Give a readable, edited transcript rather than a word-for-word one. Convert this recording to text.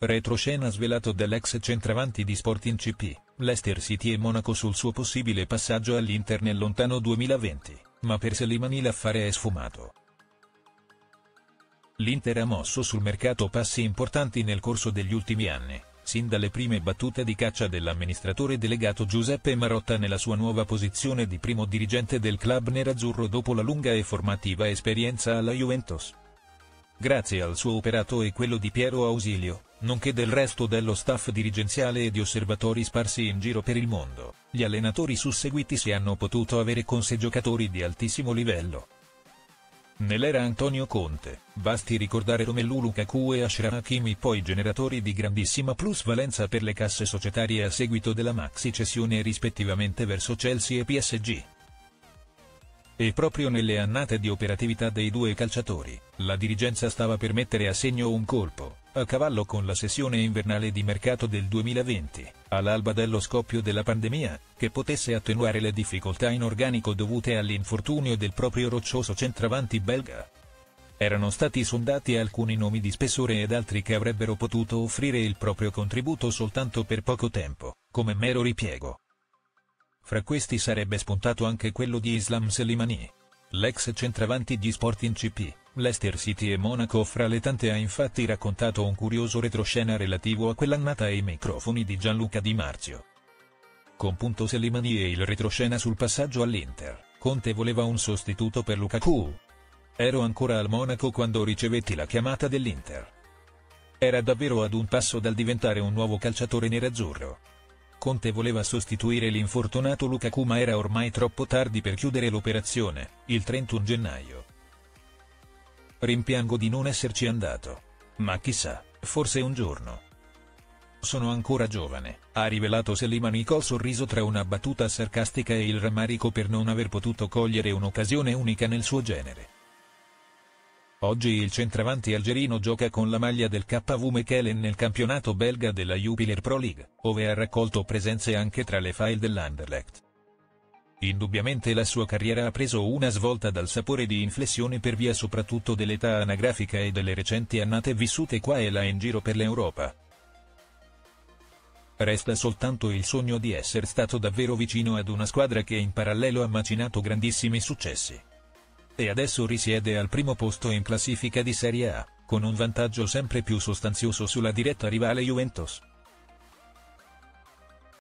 Retroscena svelato dall'ex centravanti di Sporting CP, Leicester City e Monaco sul suo possibile passaggio all'Inter nel lontano 2020, ma per Slimani l'affare è sfumato. L'Inter ha mosso sul mercato passi importanti nel corso degli ultimi anni, sin dalle prime battute di caccia dell'amministratore delegato Giuseppe Marotta nella sua nuova posizione di primo dirigente del club nerazzurro dopo la lunga e formativa esperienza alla Juventus. Grazie al suo operato e quello di Piero Ausilio, nonché del resto dello staff dirigenziale e di osservatori sparsi in giro per il mondo, gli allenatori susseguiti si hanno potuto avere con sé giocatori di altissimo livello. Nell'era Antonio Conte, basti ricordare Romelu Lukaku e Achraf Hakimi, poi generatori di grandissima plusvalenza per le casse societarie a seguito della maxi cessione rispettivamente verso Chelsea e PSG. E proprio nelle annate di operatività dei due calciatori, la dirigenza stava per mettere a segno un colpo, a cavallo con la sessione invernale di mercato del 2020, all'alba dello scoppio della pandemia, che potesse attenuare le difficoltà in organico dovute all'infortunio del proprio roccioso centravanti belga. Erano stati sondati alcuni nomi di spessore ed altri che avrebbero potuto offrire il proprio contributo soltanto per poco tempo, come mero ripiego. Fra questi sarebbe spuntato anche quello di Islam Slimani. L'ex centravanti di Sporting CP, Leicester City e Monaco fra le tante ha infatti raccontato un curioso retroscena relativo a quell'annata ai microfoni di Gianluca Di Marzio. Con punto Slimani e il retroscena sul passaggio all'Inter, Conte voleva un sostituto per Lukaku. Ero ancora al Monaco quando ricevetti la chiamata dell'Inter. Era davvero ad un passo dal diventare un nuovo calciatore nerazzurro. Conte voleva sostituire l'infortunato Lukaku ma era ormai troppo tardi per chiudere l'operazione, il 31 gennaio. Rimpiango di non esserci andato. Ma chissà, forse un giorno. Sono ancora giovane, ha rivelato Slimani col sorriso tra una battuta sarcastica e il rammarico per non aver potuto cogliere un'occasione unica nel suo genere. Oggi il centravanti algerino gioca con la maglia del KV Mechelen nel campionato belga della Jupiler Pro League, ove ha raccolto presenze anche tra le file dell'Anderlecht. Indubbiamente la sua carriera ha preso una svolta dal sapore di inflessione per via soprattutto dell'età anagrafica e delle recenti annate vissute qua e là in giro per l'Europa. Resta soltanto il sogno di essere stato davvero vicino ad una squadra che in parallelo ha macinato grandissimi successi. E adesso risiede al primo posto in classifica di Serie A, con un vantaggio sempre più sostanzioso sulla diretta rivale Juventus.